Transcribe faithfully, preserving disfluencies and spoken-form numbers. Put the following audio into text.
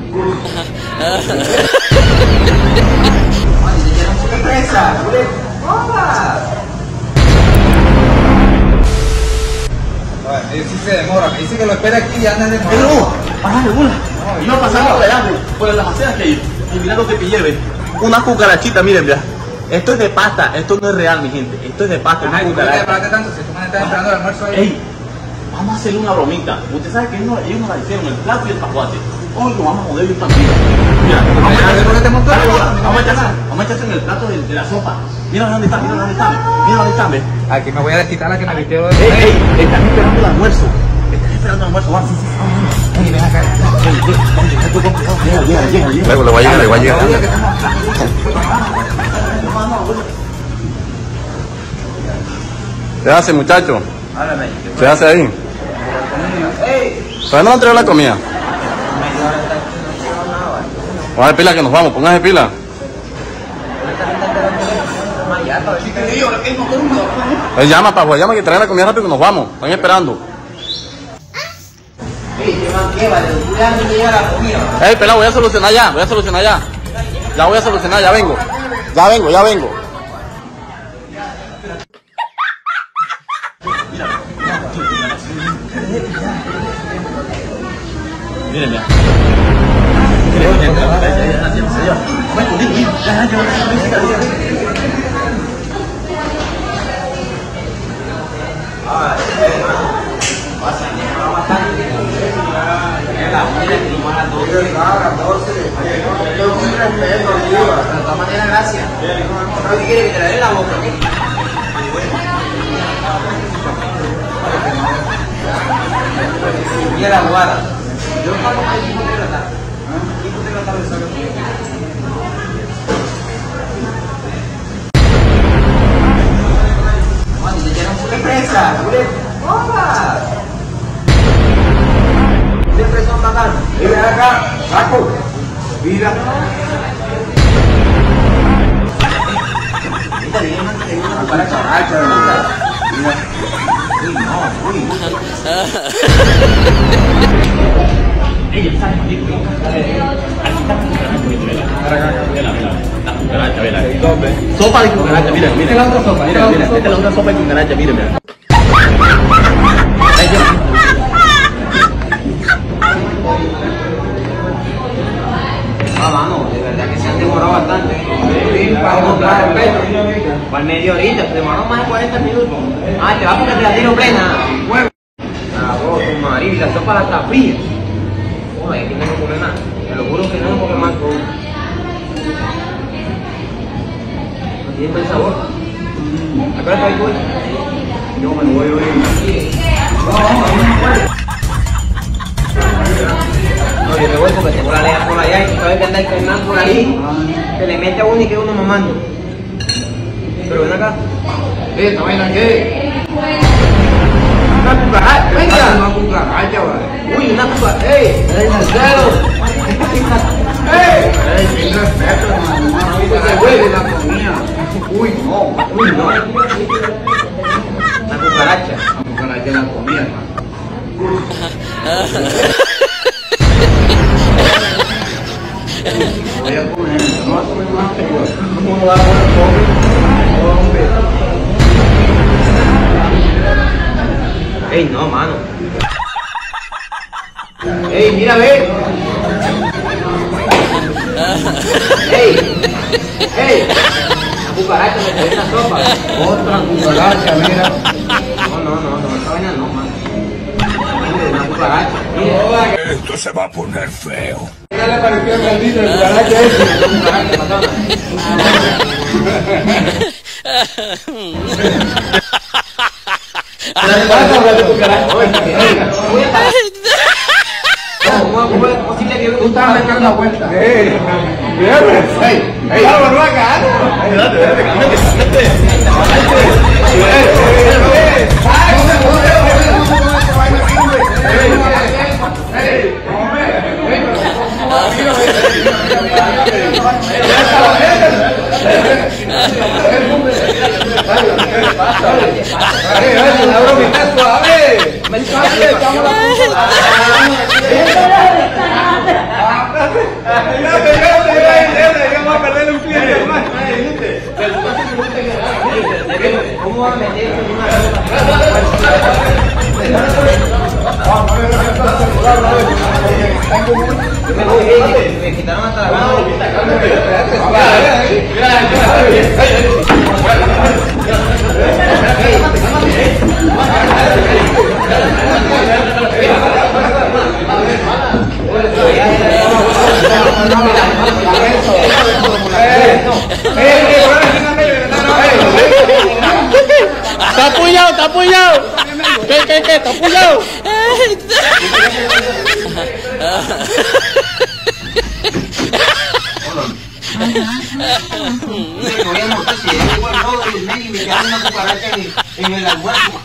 Presa, boleh bola. Bueno, sí se demora, me dice que lo espera aquí y anda de Pero no, ajá, de bola. Iba pasando por allá, por las aceras que hay. Y mira lo que pillé, ve. Una cucarachita, miren, vea. Esto es de pasta, esto no es real, mi gente. Esto es de pasta, Ajá, una ¿y por qué te cucaracha. demoraste tanto? Si tú me estás esperando el almuerzo ahí. Ey, vamos a hacerle una bromita. Usted sabe que ellos, ellos nos la hicieron, el plato y el pajuate. Hoy lo vamos a mover bien tranquilo. Mira, vamos a echarse, ¿por qué te montó dale, la bola, bola? vamos a echarse, vamos a echarse en el plato de, de la sopa. Mira dónde está, mira dónde está, mira dónde está, ve. Aquí me voy a desquitar la que me vistió de... Ey, ey, están esperando el almuerzo. Están esperando el almuerzo, vamos. Ey, ven acá. Llega, llega, llega, llega. Luego le voy a llegar, le voy a llegar. ¿Qué hace, muchacho? ¿Qué hace ahí? ¿Todavía no le entregó la comida? Póngase pila que nos vamos, póngase pila. Él llama, pa, llama que trae la comida rápido que nos vamos. Están esperando. Ey, pelado, voy a solucionar ya, voy a solucionar ya. Ya voy a solucionar, ya vengo. Ya vengo, ya vengo. Miren, mira. De todas maneras, gracias. ¿Pero qué quiere que te la dé la boca? Mira la jugada. Yo pago para el equipo de tratar. ¿El equipo de tratar de solo? Juan, y te quieren una presa. ¡Bola! Siempre son bacanos. Mira acá, Paco. Mira. Esta viene más que una cucaracha. Mira. Uy, no, uy. Ella sabe, maldito. Aquí está la cucaracha, vela, vela. La cucaracha, vela. Sopa de cucaracha, mira, mira. Esta es la otra sopa, mira, mira. Esta es la otra sopa de cucaracha, mira, mira. Ah, mano, de verdad que se han demorado bastante. Sí, para comprar el peso. Para media horita, se demoró más de cuarenta minutos. Ah, te va porque te la tiro plena. Huevo. Arroz, tu marido, y la sopa la está fría. Joder, aquí no me come nada. Te lo juro que no me come más. No tiene buen sabor. ¿A qué hora te voy? Yo me lo voy a oír. No, vamos, vamos. No, yo me voy porque tengo la lea por allá y sabes que anda el Fernando por ahí, se le mete a uno y queda uno mamando. Pero ven acá. ¿Qué? ¿Esta vaina qué? Una cucaracha, venga. Una cucaracha, vale. Uy, una cucaracha. ¡Ey! ¡Ey, Marcelo! ¡Ey! ¡Ey, sin respeto, hermano! ¡No se huele la comida! ¡Uy, no! ¡Uy, no! Una cucaracha. Una cucaracha en la comida, hermano. Voy a comer, no va a comer más que yo. ¿Cómo va a comer pobre? Hombre. Ey, no, mano. Ey, mira, ve. Ey, ey. La cucaracha me trae una sopa. Otra cucaracha, mira. No, no, no, no, esta vaina no, mano. Una cucaracha. Mira. Esto se va a poner feo. ¿Qué le pareció el maldito el cucaracha ese? Un cucaracha, patona. ¿Cómo es posible que tú estabas metiendo la vuelta? ¡Ey! ¡Ey! ¡Ey! ¡Vamos, no acá! ¡Date, date, cámbiate, cámbiate! ¡La bromita suave! ¡Me suave! ¡Vamos a la Vamos a perderle un cliente más. ¿Cómo va a meterse en una me voy, me quitaron hasta la mano. Está apoyado, está apoyado. ¿Qué, qué, qué? Está apoyado. No voy a montar si es igual, no, y me quedan una cucaracha en el almuerzo.